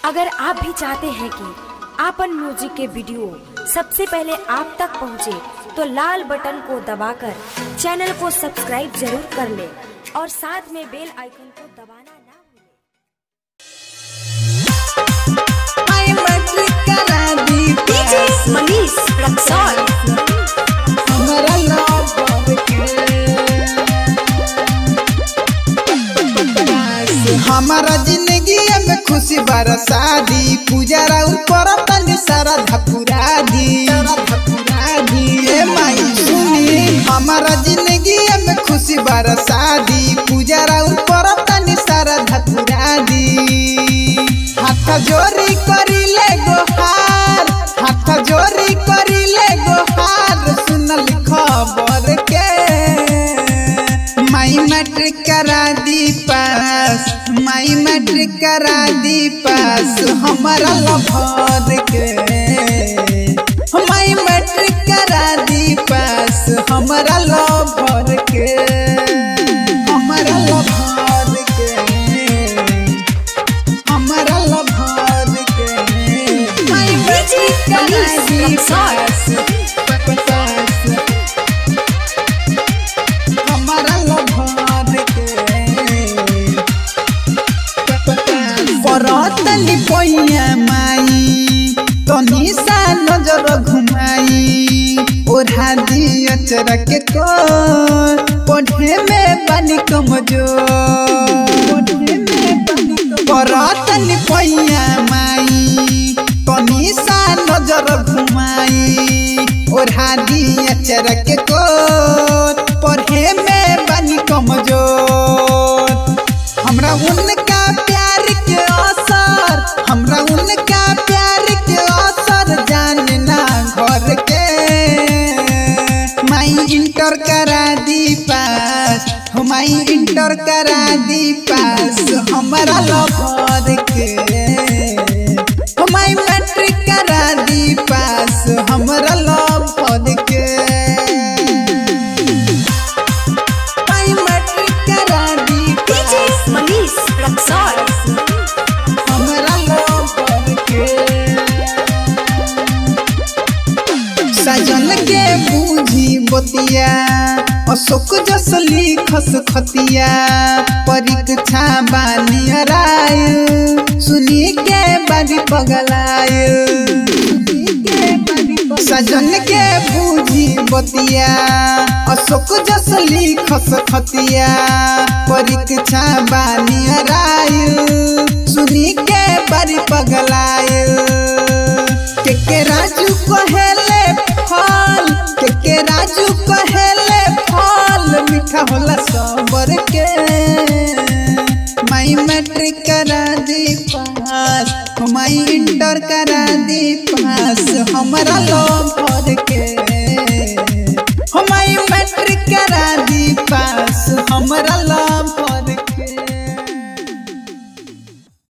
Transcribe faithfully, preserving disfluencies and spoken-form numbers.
अगर आप भी चाहते हैं कि आपन म्यूजिक के वीडियो सबसे पहले आप तक पहुंचे, तो लाल बटन को दबाकर चैनल को सब्सक्राइब जरूर कर ले और साथ में बेल आइकन को दबाना ना भूलें। डीजे मनीष रक्सौल हमारा जिंदगी में खुशी बरसादी पूजा राउर करतन सारा धपुरा दी ए माई सुनी। हमारा जिंदगी में खुशी बरसादी पूजा राउर करतन सारा धपुरा दी। हाथ जोड़ी करी ले गोहार, हाथ जोड़ी करी ले गोहार, सुनल खबर के माई मैट्रिक करा दी पास, माई मैट्रिक करा दी पास हमारा लभर के। माई मैट्रिक करा दी पास हमारा लभर के, हमारा लभर के, हमारा लभर के। माई मैट्रिक करा दी पास हमारा लभर के। परतली पैया माई तनी सा नजर घुमाई, ओढ़ा दी अचरा के को पढ़े में बनी कमजोर। परतली पैया माई तनी सा नजर घुमाई, ओढ़ा दी अचरा के को पढ़े में बनी कमजोर। हमरा उनका प्यार के असर, हमरा उनका प्यार के असर जानना घर के। माई इंटर करा दी पास, माई इंटर करा दी पास हमारा लभर के। माई मैट्रिक करा दी पास हमारा लभर के। माई मैट्रिक करा दी डीजे मनीष रक्सौल हमारा लभर के। सजन के बूझी बतिया अशोक जस लिखस खतिया, परीक्षा बानी राय सुनी के बारी पगलाय। सजन के बूझी बतिया अशोक जस लिखस खतिया, परीक्षा बानी राय सुनी के बारी पगलाय। के के राजू कहेले फल, के के राजू कहेले फल मीठा होला सबर के। माई मैट्रिक करा दी पास, माई इंटर करा दी पास हमारा लभर के। माई मैट्रिक करा दी पास हमारा